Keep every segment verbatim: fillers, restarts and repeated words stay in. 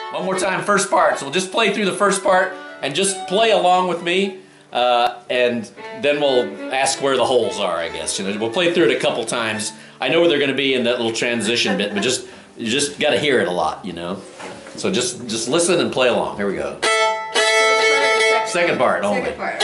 One more time, first part. So we'll just play through the first part and just play along with me, uh, and then we'll ask where the holes are, I guess. You know, we'll play through it a couple times. I know where they're going to be in that little transition bit, but just you just got to hear it a lot, you know. So just just listen and play along. Here we go. Second part only. Second part.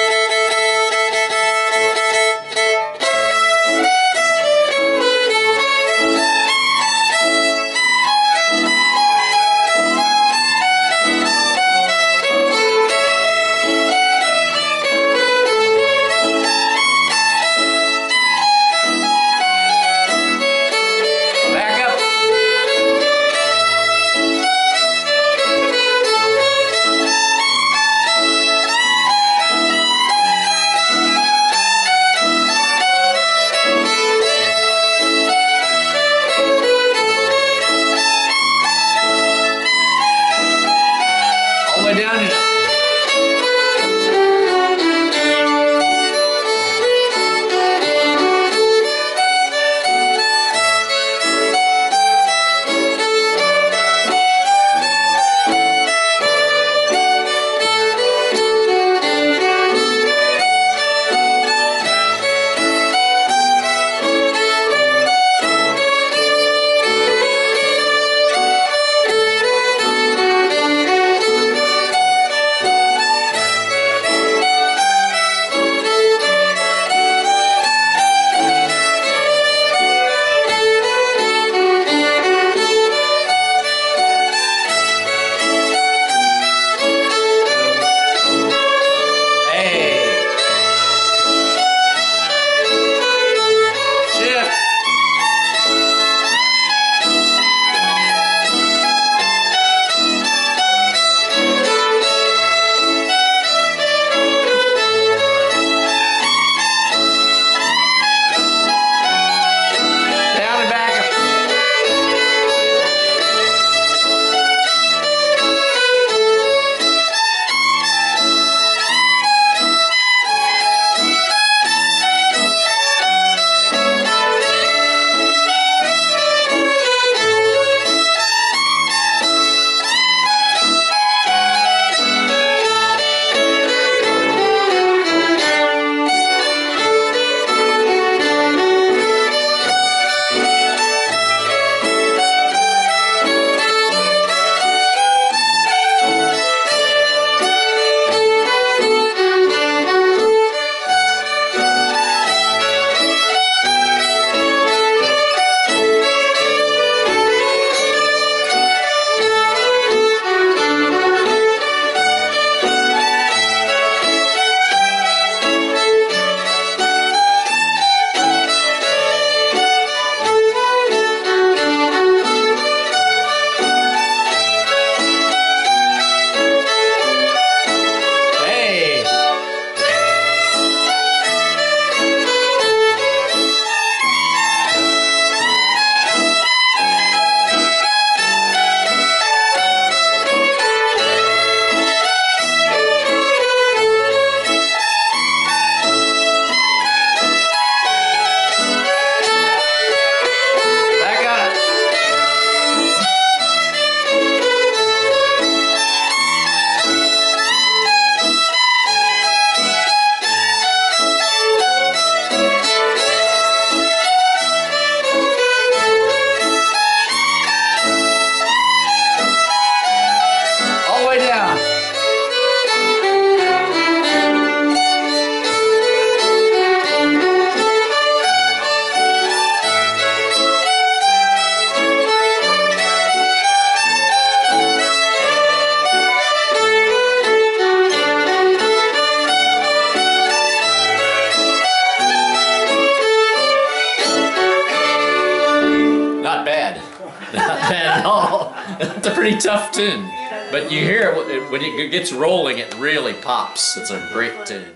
It's a pretty tough tune, but you hear it when it gets rolling, it really pops. It's a great tune.